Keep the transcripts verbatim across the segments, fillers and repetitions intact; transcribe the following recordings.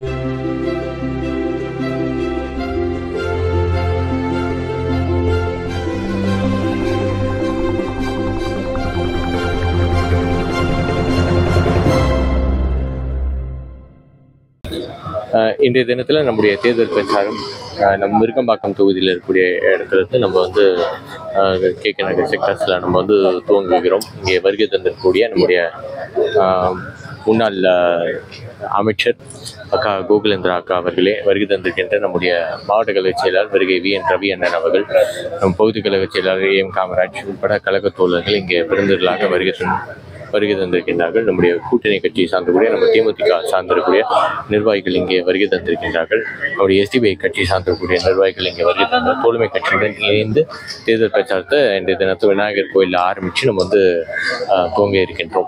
இன்றைய தினத்தில் நம்முடைய தேர்தல் பிரச்சாரம் நம்ம விருகம்பாக்கம் தொகுதியில் இருக்கக்கூடிய இடத்துல இருந்து நம்ம வந்து கே கே நகர் செக்டர்ஸில் நம்ம வந்து துவங்குகிறோம். இங்கே வருகை தந்திருக்கக்கூடிய நம்முடைய முன்னாள் அமைச்சர் அக்கா கோகுலேந்திரா அக்கா அவர்களே, வருகை தந்திருக்கின்ற நம்முடைய மாவட்ட கழக செயலாளர் வருகை வி என் ரவி அண்ணன் அவர்கள், நம் பகுதி கழக செயலாளர் ஏ எம் காமராஜ் உட்பட கழக தோழர்கள் இங்கே பெருந்தர்களாக வருகை வருகை தந்திருக்கின்றார்கள். நம்முடைய கூட்டணி கட்சியை சார்ந்தக்கூடிய நம்ம தேமுதிக சார்ந்திருக்கக்கூடிய நிர்வாகிகள் இங்கே வருகை தந்திருக்கின்றார்கள். நம்முடைய எஸ்டிபிஐ கட்சியை சார்ந்திருக்கக்கூடிய நிர்வாகிகள் இங்கே வருகை தந்த தோழமை கட்சியுடன் இணைந்து தேர்தல் பிரச்சாரத்தை இன்றைய தினத்து விநாயகர் கோயிலில் ஆரம்பித்து நம்ம வந்து துவங்க இருக்கின்றோம்.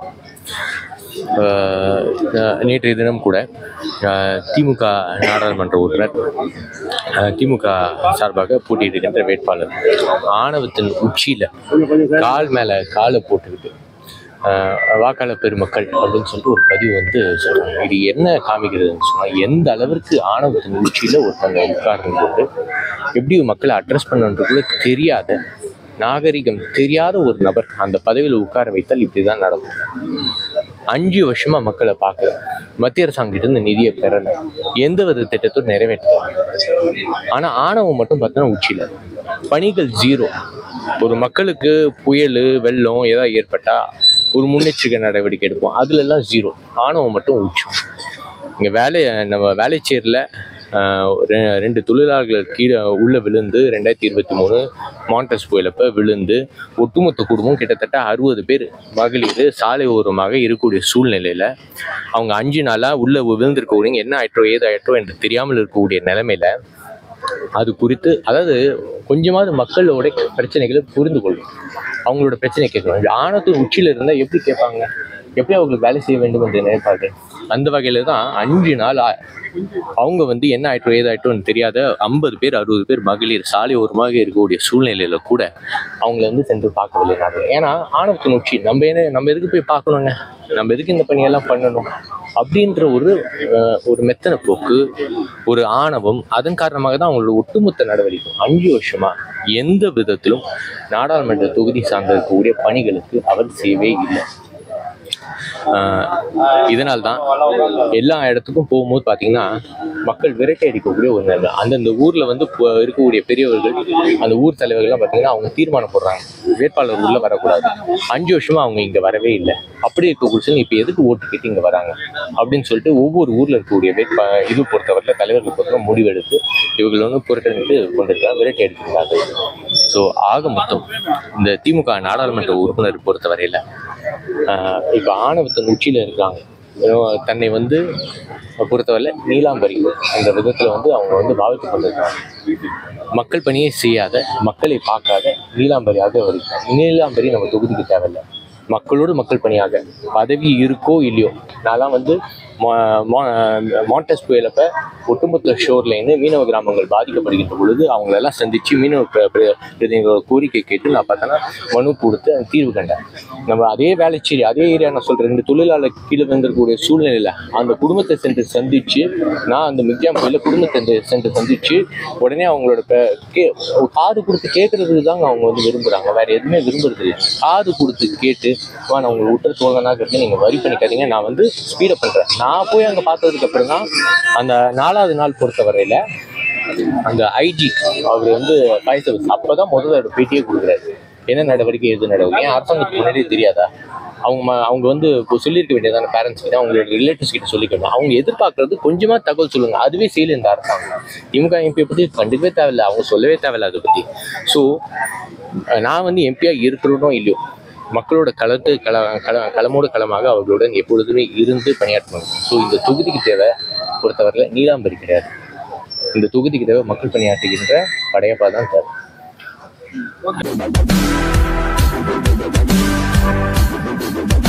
நேற்றைய தினம் கூட திமுக நாடாளுமன்ற உறுப்பினர் திமுக சார்பாக போட்டியிடுகின்ற வேட்பாளர் ஆணவத்தின் உச்சியில் கால் மேலே காலை போட்டுக்கிட்டு வாக்காளர் பெருமக்கள் அப்படின்னு சொல்லிட்டு ஒரு பதிவு வந்து சொல்கிறாங்க. இது என்ன காமிக்கிறதுன்னு சொன்னால், எந்த அளவிற்கு ஆணவத்தின் உச்சியில் ஒருத்தங்க உட்கார்ந்து கொண்டு எப்படி மக்களை அட்ரஸ் பண்ணுறதுக்குள்ள தெரியாத நாகரிகம் தெரியாத ஒரு நபர் அந்த பதவியில் உட்கார வைத்தால் இப்படி தான் நடக்கும். அஞ்சு வருஷமா மக்களை பார்க்கல, மத்திய அரசாங்கிட்ட இருந்து நிதியை பெறலை, எந்த வித திட்டத்தும் நிறைவேற்றல. ஆனால் ஆணவம் மட்டும் பார்த்தோன்னா உச்சியில் பணிகள் ஜீரோ. ஒரு மக்களுக்கு புயல் வெள்ளம் ஏதாவது ஏற்பட்டால் ஒரு முன்னெச்சரிக்கை நடவடிக்கை எடுப்போம், அதுல எல்லாம் ஜீரோ. ஆணவம் மட்டும் உச்சம். இங்கே வேலை நம்ம வேலைச்சேரில் ரெண்டு தொழிலாளர்கள் கீழே உள்ள விழுந்து ரெண்டாயிரத்தி இருபத்தி மூணு மான்டஸ் புயலப்ப விழுந்து ஒட்டுமொத்த குடும்பம் கிட்டத்தட்ட அறுபது பேர் மகளிர் சாலை ஓரமாக இருக்கக்கூடிய சூழ்நிலையில் அவங்க அஞ்சு நாளாக உள்ள விழுந்திருக்கக்கூடிய என்ன ஆயிட்டோ ஏதோ ஆயிட்டோ என்று தெரியாமல் இருக்கக்கூடிய நிலைமையில அது குறித்து, அதாவது கொஞ்சமாவது மக்களோட பிரச்சனைகளை புரிந்து கொள்ளும், அவங்களோட பிரச்சனை கேட்கணும். ஆணவத்தின் உச்சியில் இருந்தால் எப்படி கேட்பாங்க, எப்படி அவங்களுக்கு வேலை செய்ய வேண்டும் என்று நினைப்பார்கள். அந்த வகையில தான் அஞ்சு நாள் அவங்க வந்து என்ன ஆயிட்டோ ஏதாயிட்டோன்னு தெரியாத ஐம்பது பேர் அறுபது பேர் மகளிர் சாலை ஓரமாக இருக்கக்கூடிய சூழ்நிலையில கூட அவங்கள வந்து சென்று பார்க்கவில்லை. ஏன்னா ஆணவத்தின் உச்சி, நம்ம என்ன நம்ம எதுக்கு போய் பார்க்கணுங்க, நம்ம எதுக்கு இந்த பணியெல்லாம் பண்ணணும் அப்படின்ற ஒரு ஒரு மெத்தன போக்கு, ஒரு ஆணவம், அதன் காரணமாக தான் அவங்களோட ஒட்டுமொத்த நடவடிக்கை அஞ்சு வருஷமா எந்த விதத்திலும் நாடாளுமன்ற தொகுதி சார்ந்திருக்கக்கூடிய பணிகளுக்கு அவர் செய்யவே இல்லை. இதனால் தான் எல்லா இடத்துக்கும் போகும்போது பார்த்தீங்கன்னா மக்கள் விரட்டை அடிக்கக்கூடிய ஒரு நிலை. அந்தந்த ஊரில் வந்து இருக்கக்கூடிய பெரியவர்கள், அந்த ஊர் தலைவர்கள்லாம் பார்த்தீங்கன்னா அவங்க தீர்மானம் போடுறாங்க, வேட்பாளர் உள்ள வரக்கூடாது. அஞ்சு வருஷமா அவங்க இங்கே வரவே இல்லை. அப்படி இருக்கக்கூடிய இப்போ எதுக்கு ஓட்டு கேட்டு இங்கே வராங்க அப்படின்னு சொல்லிட்டு ஒவ்வொரு ஊரில் இருக்கக்கூடிய வேட்பா இது பொறுத்தவரையில் தலைவர்கள் பொறுத்த முடிவெடுத்து இவர்கள் வந்து புறக்கணித்து கொண்டிருக்காங்க, விரட்டை எடுத்துக்கிறாங்க. ஸோ ஆக மொத்தம் இந்த திமுக நாடாளுமன்ற உறுப்பினர் பொறுத்தவரையில் இப்போ ஆணவத்தின் உச்சியில் இருக்காங்க. தன்னை வந்து பொறுத்தவரை நீலாம்பரி என்ற விதத்தில் வந்து அவங்க வந்து பாவித்து கொண்டிருக்காங்க. மக்கள் பணியை செய்யாத, மக்களை பார்க்காத நீலாம்பரியாக வருகிறாங்க. நீலாம்பரி நம்ம தொகுதிக்கு தேவையில்லை. மக்களோடு மக்கள் பணியாக பதவி இருக்கோ இல்லையோ, நான்லாம் வந்து மான்டஸ் புயலப்ப ஒட்டுமொத்த ஷோர் லைனு மீனவ கிராமங்கள் பாதிக்கப்படுகின்ற பொழுது அவங்களெல்லாம் சந்தித்து மீனவ பிரதிநிதிகளோட கோரிக்கை கேட்டு நான் பார்த்தோன்னா மனு கொடுத்து அந்த தீர்வு கண்டேன். நம்ம அதே வேலைச்சேரி அதே ஏரியா நான் சொல்கிறேன், ரெண்டு தொழிலாளர் கீழே வந்துருக்கக்கூடிய சூழ்நிலையில் அந்த குடும்பத்தை சென்று சந்தித்து, நான் அந்த மிக்ஜாம் கோயிலில் குடும்பத்தை சென்று சந்தித்து உடனே அவங்களோட கே காது கொடுத்து கேட்கறதுக்கு தாங்க அவங்க வந்து விரும்புகிறாங்க, வேறு எதுவுமே விரும்புறது இல்லை. காது கொடுத்து கேட்டு வா நான் உங்களை விட்டுற தோழனாக நீங்கள் வரி பண்ணிக்காதீங்க, நான் வந்து ஸ்பீடப் பண்ணுறேன். நான் போய் அங்கே பார்த்ததுக்கு அப்புறம் தான் அந்த நாலாவது நாள் பொறுத்தவரையில் அந்த ஐஜி அவர் வந்து ஃபயர் சர்வீஸ் அப்போ தான் முதல்ல பேட்டியே கொடுக்குறாரு. என்ன நடவடிக்கை எது நடவடிக்கை, ஏன் அரசாங்கத்துக்கு முன்னாடியே தெரியாதா? அவங்க அவங்க வந்து இப்போ சொல்லியிருக்க வேண்டியதான பேரண்ட்ஸ் கிட்ட, அவங்களோட ரிலேட்டிவ்ஸ் கிட்ட சொல்லிக்கணும். அவங்க எதிர்பார்க்கறது கொஞ்சமாக தகவல் சொல்லுங்கள், அதுவே செய்யல இந்த அரசாங்கம். திமுக எம்பியை பற்றி கண்டுக்கவே தேவையில்லை, அவங்க சொல்லவே தேவையில்லை அதை பற்றி. ஸோ நான் வந்து எம்பியாக இருக்கிறனோ இல்லையோ, மக்களோட களத்து கள கள களமோடு களமாக அவர்களுடன் எப்பொழுதுமே இருந்து பணியாற்றணும். ஸோ இந்த தொகுதிக்கு தேவை பொறுத்தவரையில் நீலாம்பரி கிடையாது, இந்த தொகுதிக்கு தேவை மக்கள் பணியாற்றுகின்ற படையப்பா தான் தேவை.